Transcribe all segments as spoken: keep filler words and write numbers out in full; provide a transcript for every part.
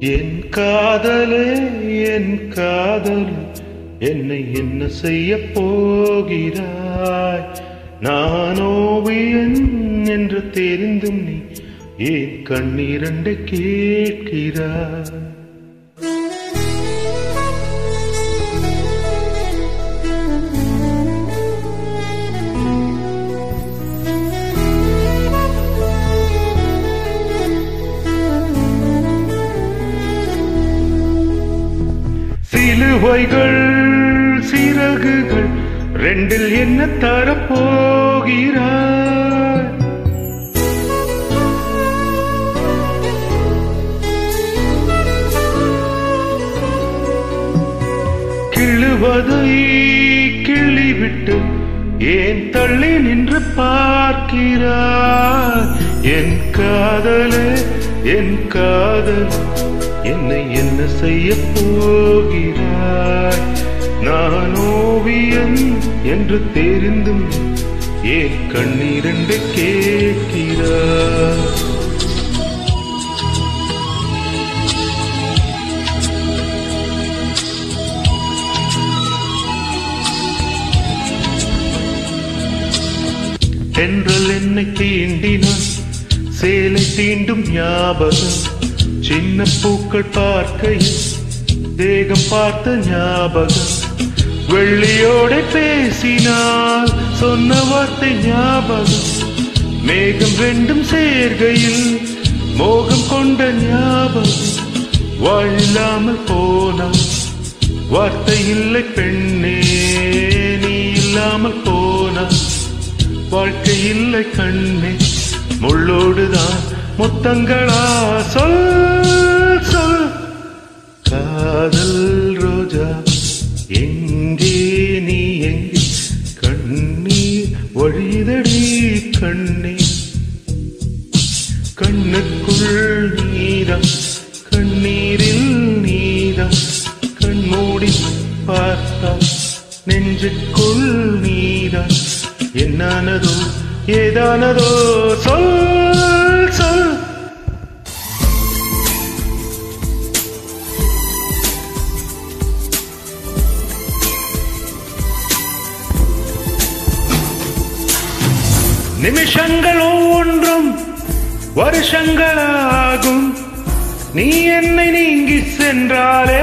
என் காதலே என் காதல் என்னை என்ன செய்ய போகிறாய்? நான் ஓவியன் என்று தெரிந்தும் நீ ஏன் கண்ணீரண்டை கேட்கிறாய்? சிலுவைகள் சிறகுகள் ரெண்டில் என்ன தரப்போகிறாய்? கிழுவதை கிள்ளிவிட்டு ஏன் தள்ளி நின்று பார்க்கிறாய்? என் காதலே என் காதல் என்னை என்ன செய்ய போகிறாய்? நான் ஓவியன் என்று தெரிந்தும் ஏன் கண்ணீரண்டு கேட்கிறாய்? தென்றல் என்னை தீண்டினான் சேலை தீண்டும் ஞாபகம், சின்ன பூக்கள் பார்க்கையில் தேகம் பார்த்த ஞாபகம், வெள்ளியோடு பேசினால் சொன்ன வார்த்தை ஞாபகம், மேகம் ரெண்டும் சேர்கையில் மோகம் கொண்ட ஞாபகம், வாழில்லாமல் போனால் வார்த்தை இல்லை பெண்ணே, நீ இல்லாமல் போனால் வாழ்க்கை இல்லை கண்ணே, முள்ளோடுதான் முத்தங்களா சொல் சொல். காதல் ரோஜா எங்கே நீ எங்கே, கண்ணீர் வழிதடி கண்ணே, கண்ணுக்குள் நீதான் கண்ணீரில் நீதான், கண்மூடி பார்த்தா நெஞ்சுக்குள் நீதான், என்னானதோ ஏதானதோ சொல் சொல். நிமிஷங்கள் ஒவ்வொன்றும் வருஷங்களாகும், நீ என்னை நீங்கி சென்றாலே.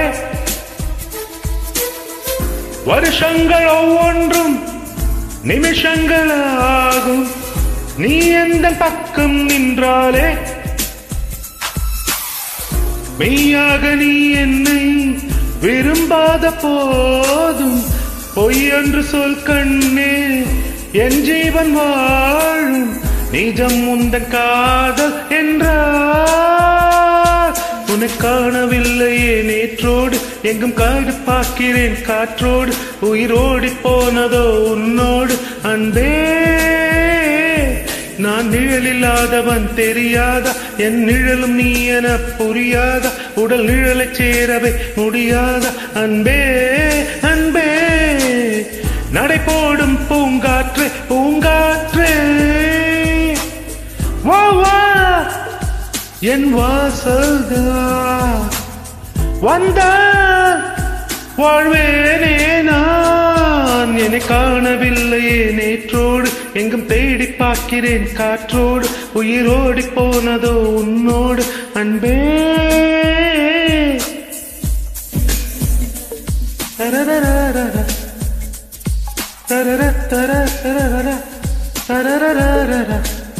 வருஷங்கள் ஒவ்வொன்றும் நிமிஷங்களாகும், நீ எந்த பக்கம் நின்றாலே. மெய்யாக நீ என்னை விரும்பாத போதும் பொய் என்று சொல் கண்ணே, என் ஜீவன் வாழும் நிஜம் உந்தன் காதல் என்றார். உன்னை காணவில்லையே நேற்றோடு, எங்கும் காடு பார்க்கிறேன் காற்றோடு, உயிரோடி போனதோ உன்னோடு அன்பே. நான் நிழலில்லாதவன் தெரியாதா, என் நிழலும் நீ என புரியாதா, உடல் நிழலை சேரவே முடியாதா அன்பே அன்பே. நடை போடும் பூங்காற்று பூங்காற்று வா வா என் வாசல்தான் வந்தால் வாழ்வேனே நான். என்னை காணவில்லையே நேற்றோடு, எங்கும் தேடி பார்க்கிறேன் காற்றோடு, உயிரோடி போனதோ உன்னோடு அன்பே. தரரரரர தரர தர தரரர தரரரரர